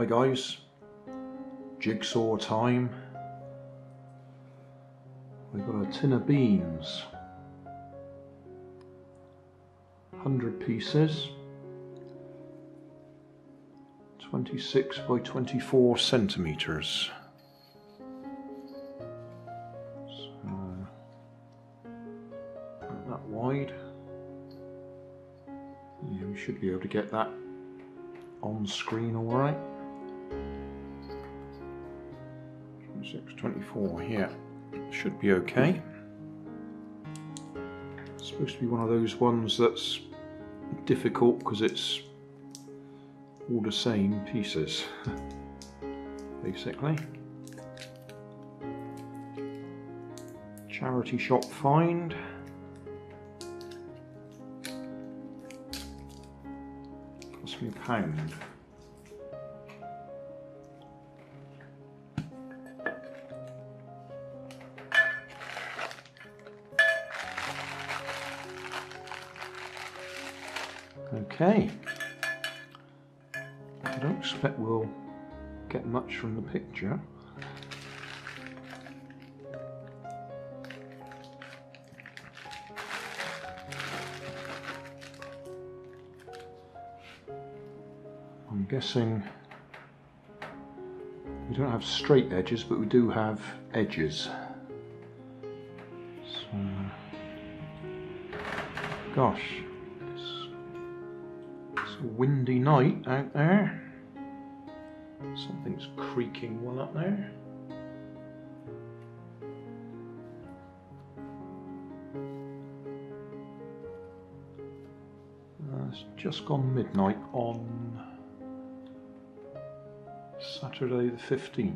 Hi guys, jigsaw time. We've got a tin of beans, 100 pieces, 26 by 24 centimeters. So, not that wide. Yeah, we should be able to get that on screen all right. 26, 24, yeah, should be okay. It's supposed to be one of those ones that's difficult because it's all the same pieces, basically. Charity shop find. Cost me £1. Okay, I don't expect we'll get much from the picture. I'm guessing we don't have straight edges, but we do have edges. So, gosh. It's a windy night out there. Something's creaking well up there. It's just gone midnight on Saturday the 15th.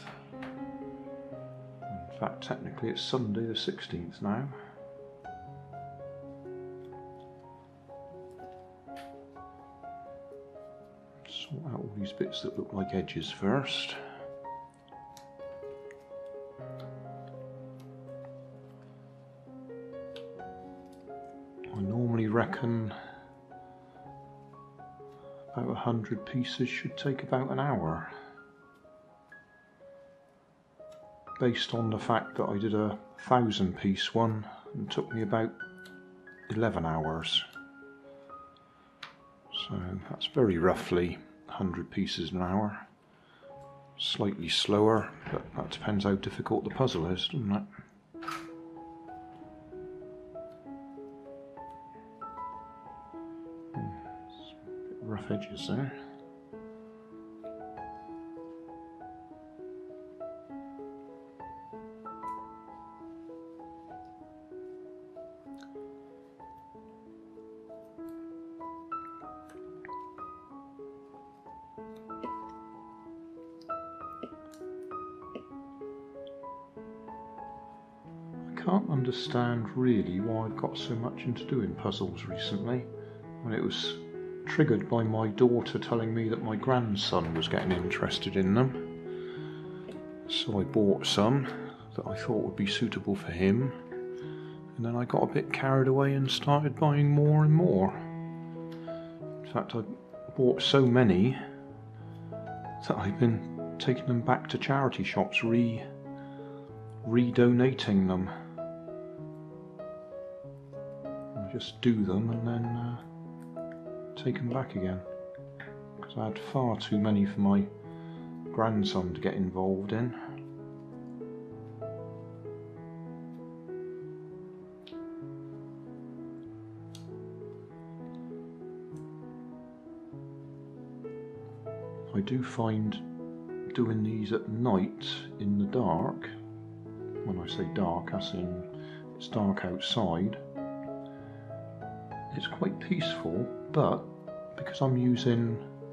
In fact, technically it's Sunday the 16th now. Sort out all these bits that look like edges first. I normally reckon about 100 pieces should take about an hour, based on the fact that I did a 1,000 piece one and it took me about 11 hours. So that's very roughly 100 pieces an hour. Slightly slower, but that depends how difficult the puzzle is, doesn't it? Rough edges there. I can't understand really why I've got so much into doing puzzles recently, when it was triggered by my daughter telling me that my grandson was getting interested in them. So I bought some that I thought would be suitable for him, and then I got a bit carried away and started buying more and more. In fact, I bought so many that I've been taking them back to charity shops, redonating them. I just do them and then take them back again, because I had far too many for my grandson to get involved in. I do find doing these at night in the dark, when I say dark as in it's dark outside, it's quite peaceful, but because I'm using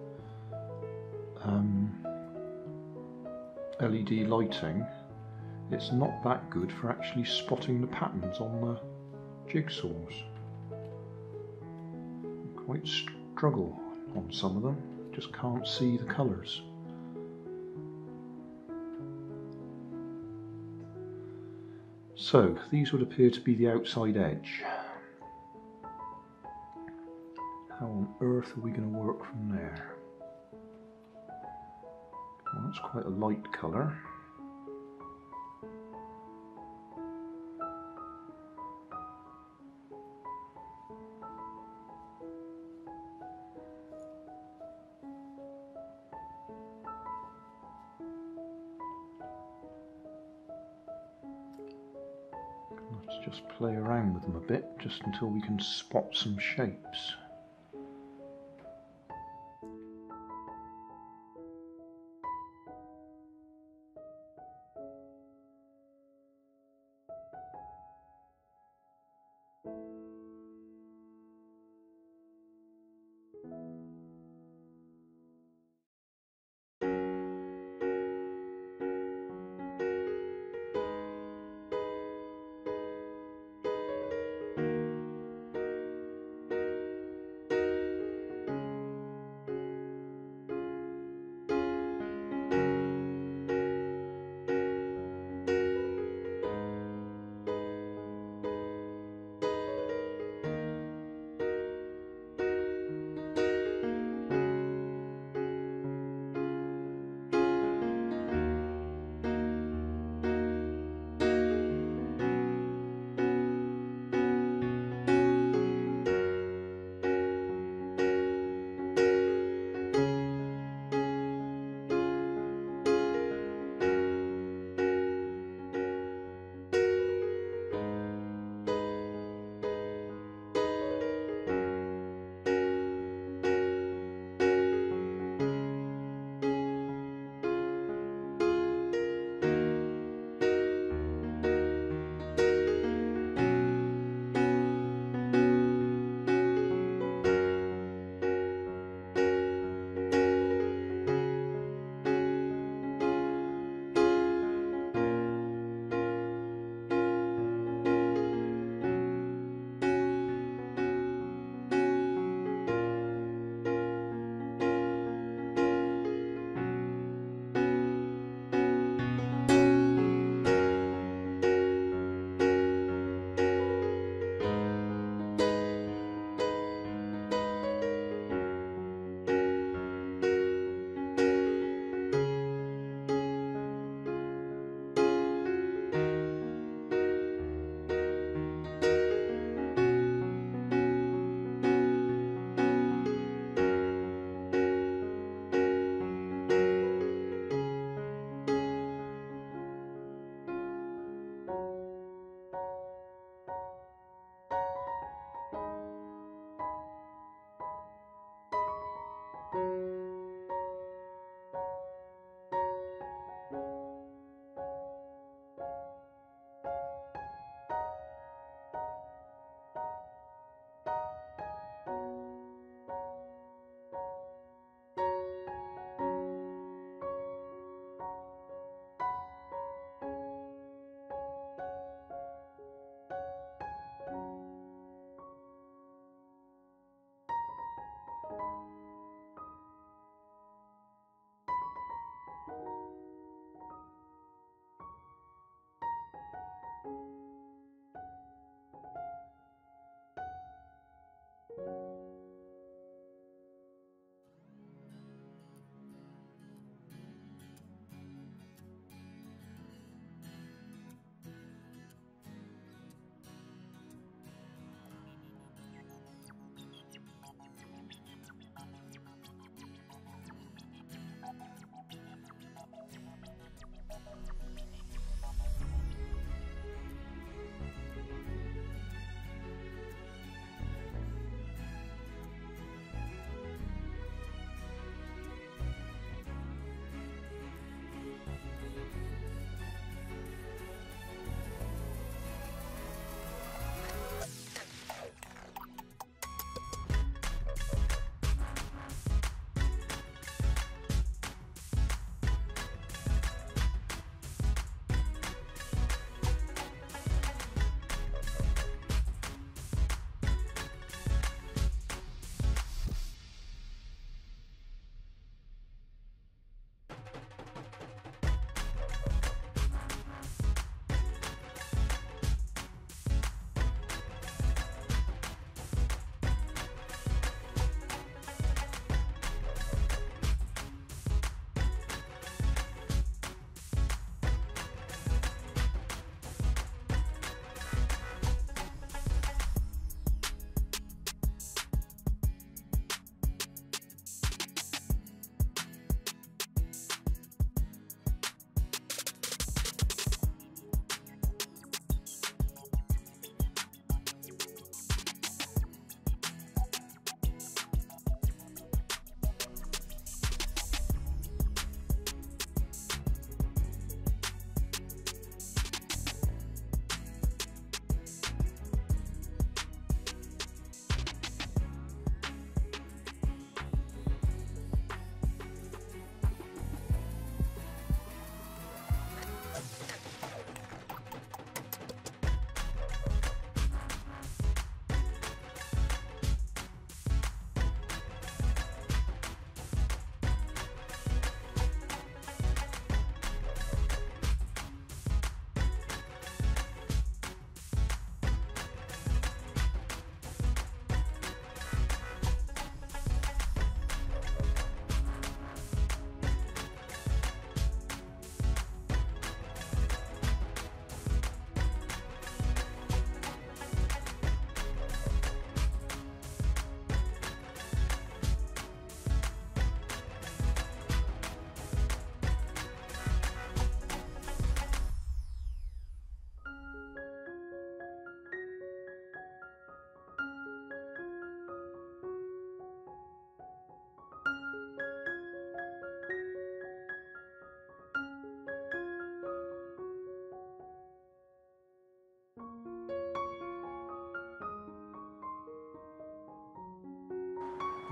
LED lighting, it's not that good for actually spotting the patterns on the jigsaws. I quite struggle on some of them, just can't see the colours. So these would appear to be the outside edge. How on earth are we going to work from there? Well, that's quite a light colour. Let's just play around with them a bit, just until we can spot some shapes.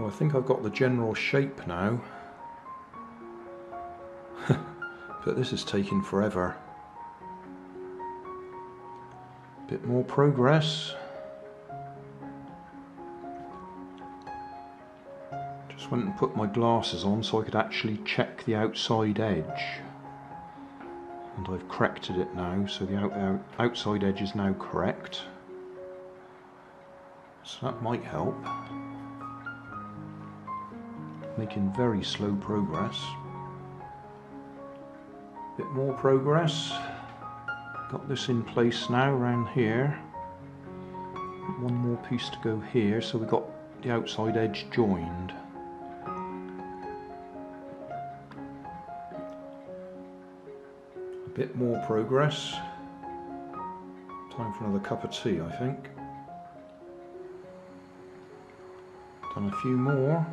Well, I think I've got the general shape now. But this is taking forever. Bit more progress. Just went and put my glasses on so I could actually check the outside edge. And I've corrected it now, so the outside edge is now correct. So that might help. Making very slow progress. Bit more progress. Got this in place now around here. One more piece to go here, so we've got the outside edge joined. A bit more progress. Time for another cup of tea, I think. Done a few more.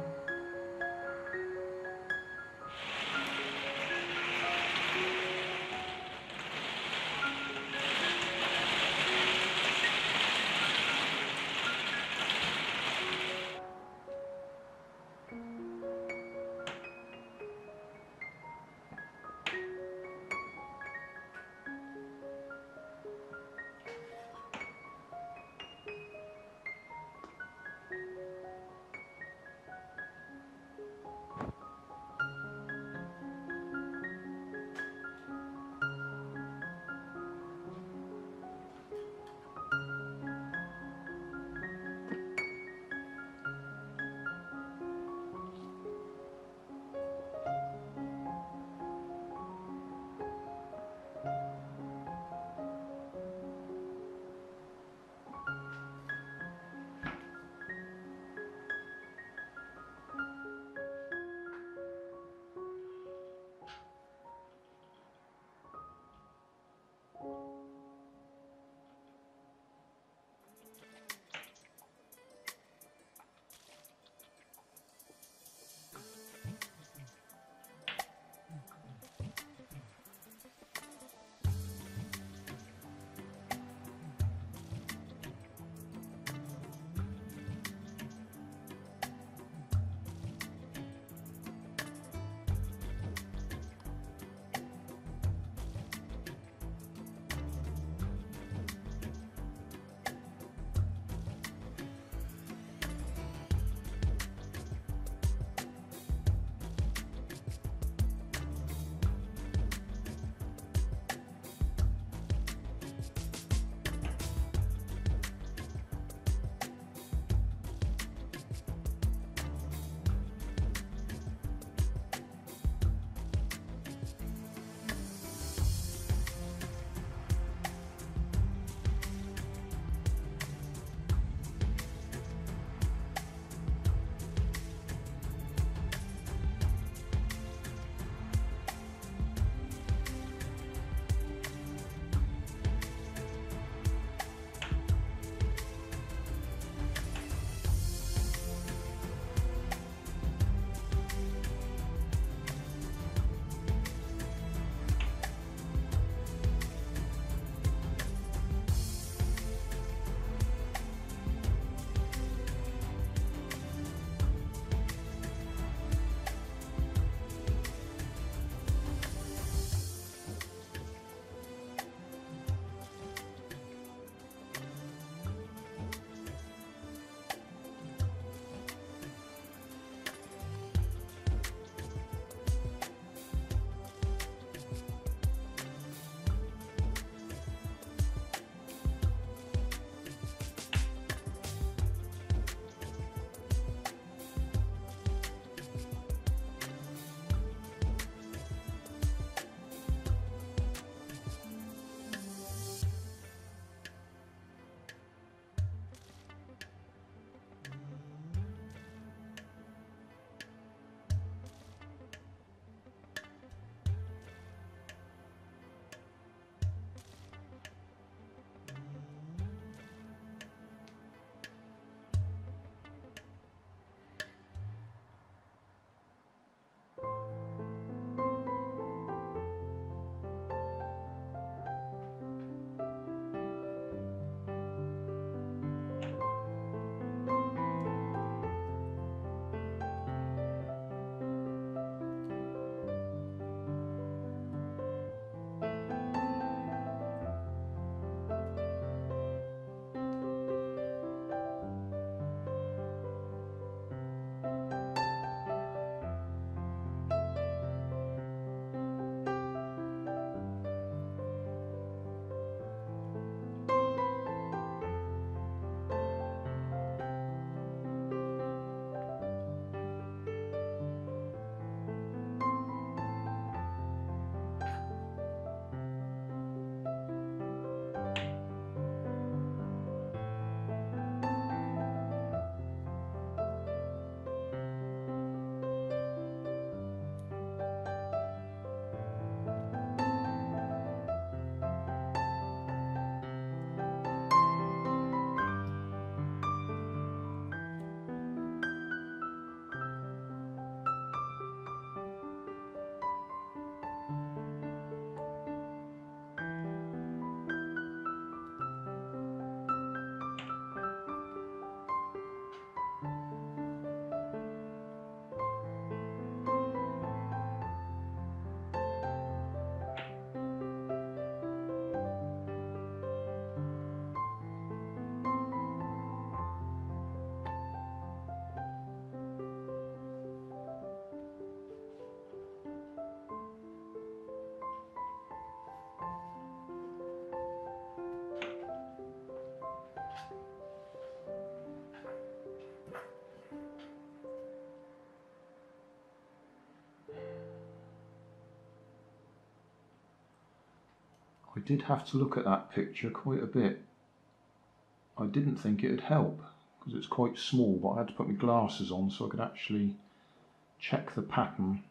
I did have to look at that picture quite a bit. I didn't think it'd help because it's quite small, but I had to put my glasses on so I could actually check the pattern.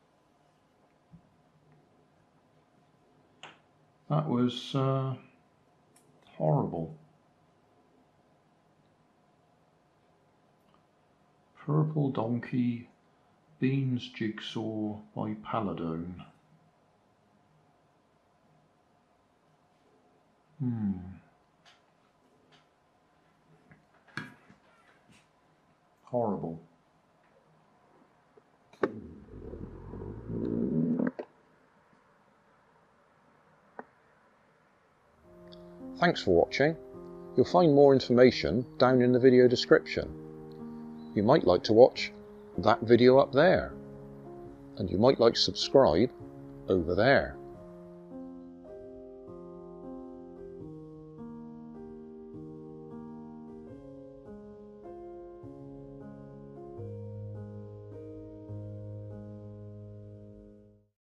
That was horrible. Purple Donkey Beans Jigsaw by Paladone. Horrible. Thanks for watching. You'll find more information down in the video description. You might like to watch that video up there, and you might like to subscribe over there.